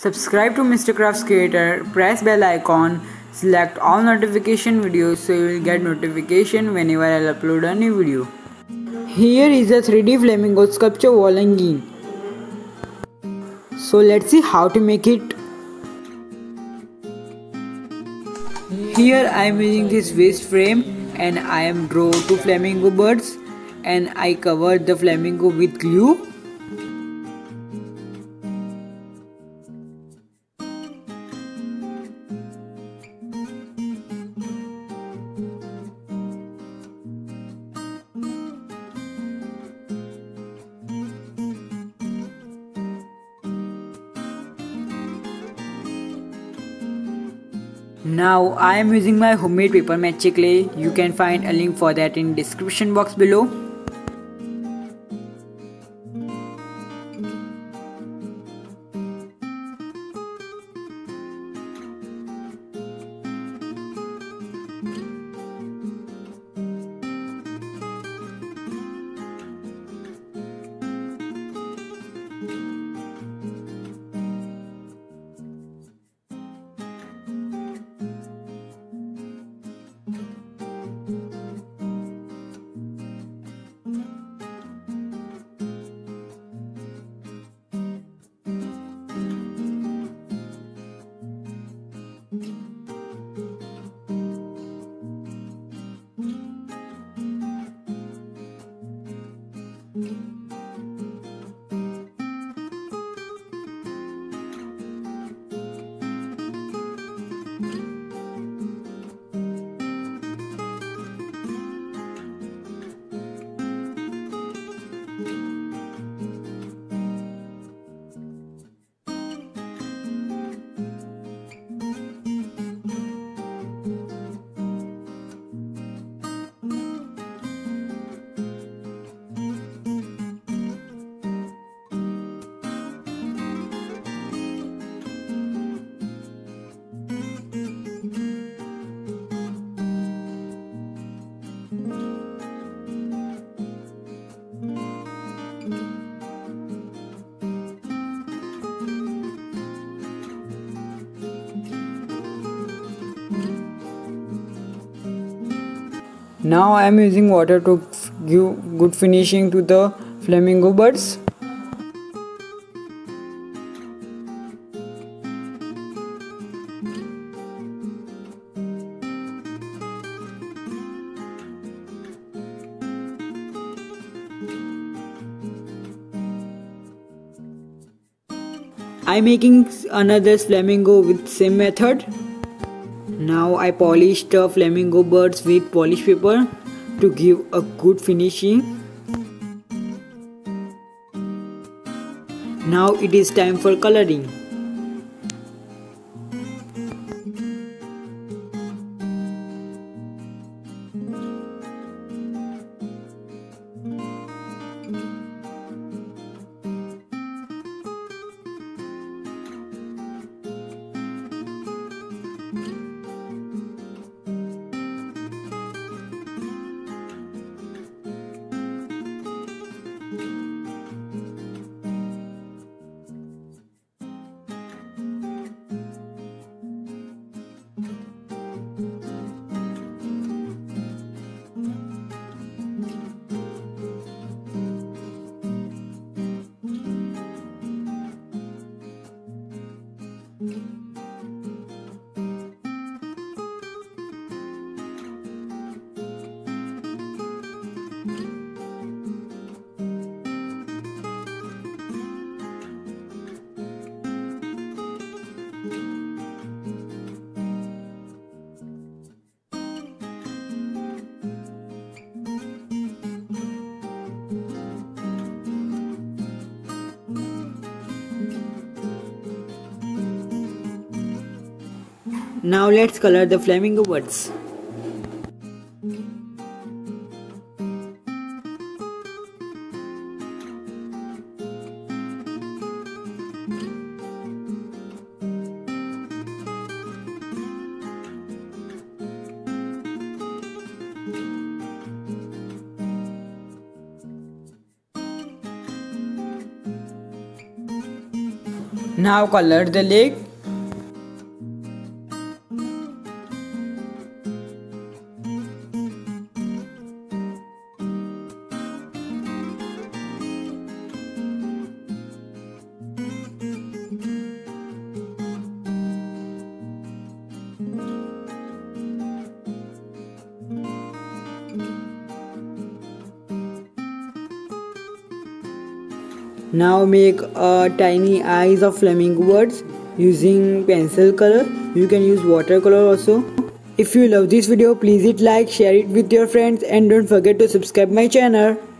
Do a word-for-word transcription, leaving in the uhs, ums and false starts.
Subscribe to Mister Crafts Creator, press bell icon, select all notification videos so you will get notification whenever I'll upload a new video. Here is a three D flamingo sculpture wall hanging. So let's see how to make it. Here I am using this waste frame and I am draw two flamingo birds and I covered the flamingo with glue. Now I am using my homemade paper mache clay. You can find a link for that in description box below. Now I am using water to give good finishing to the flamingo birds. I am making another flamingo with same method. Now I polished the flamingo birds with polish paper to give a good finishing. Now it is time for coloring. Now let's color the flamingo birds. Now color the lake. Now make a tiny eyes of flaming birds using pencil color. You can use watercolor also. If you love this video, please hit like, share it with your friends, and don't forget to subscribe my channel.